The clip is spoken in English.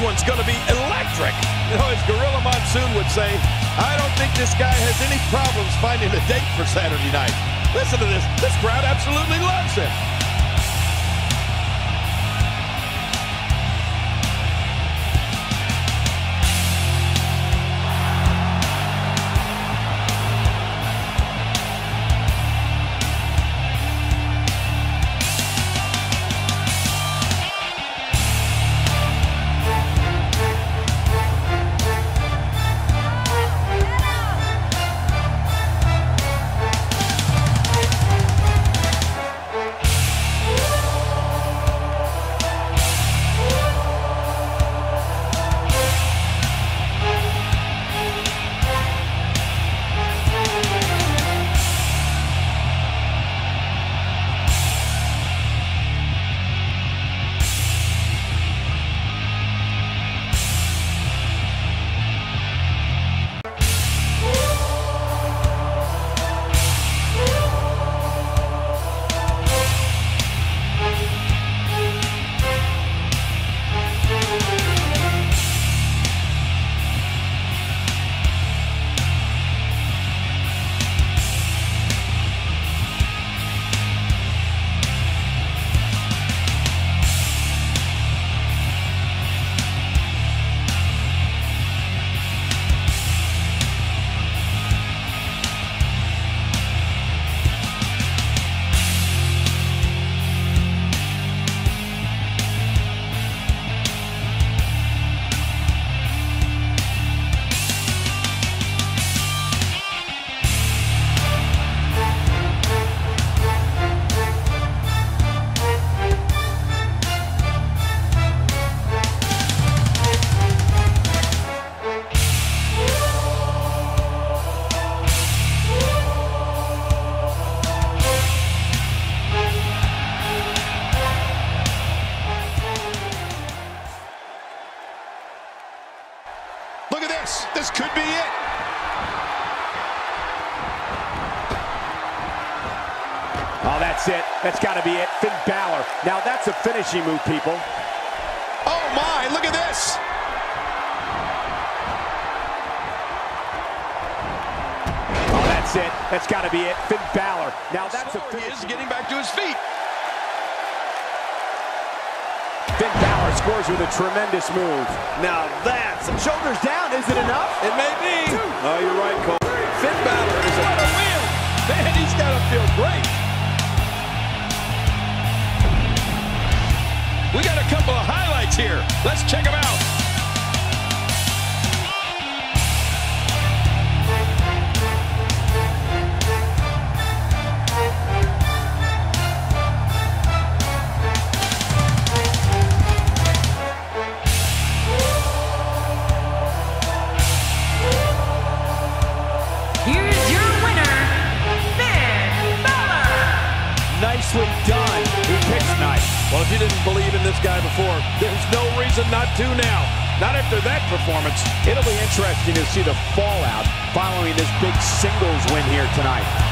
one's going to be electric. You know, as Gorilla Monsoon would say, I don't think this guy has any problems finding a date for Saturday night. Listen to this. This crowd absolutely loves him. Look at this. This could be it. Oh, that's it. That's got to be it. Finn Balor. Now that's a finishing move, people. Oh, my. Look at this. Oh, that's it. That's got to be it. Finn Balor. Now that's a He finish. is getting back to his feet. Finn Balor scores with a tremendous move. Now that's shoulders down. Is it enough? It may be. Oh, you're right, Cole. Finn Balor is what a win. Man, he's got to feel great. We got a couple of highlights here. Let's check them out. Nicely done. He picks nice. Well, if you didn't believe in this guy before, there's no reason not to now. Not after that performance. It'll be interesting to see the fallout following this big singles win here tonight.